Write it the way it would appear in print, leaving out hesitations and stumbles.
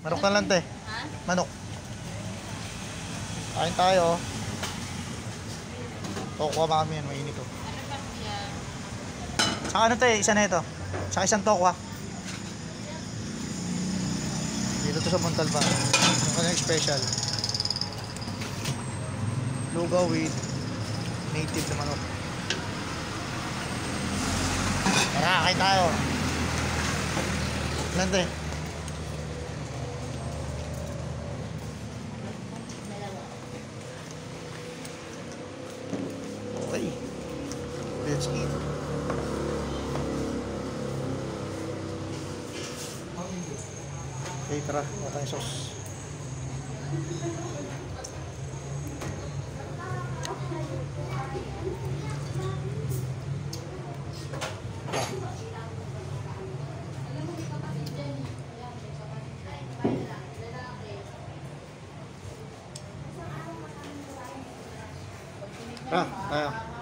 Manok na lang, te. Ha? Manok. Kain tayo. Tokwa mami yan, mainit to. Ano ba yan? Saka ano, te, isa na ito. Saka isang tokwa. Dito to sa Montalban. Yung kanyang special. Lugaw with native na manok. Tara, kain tayo. Lan, te. Okay. Let's eat. Okay, tara. Wala tayong sauce. Tayo.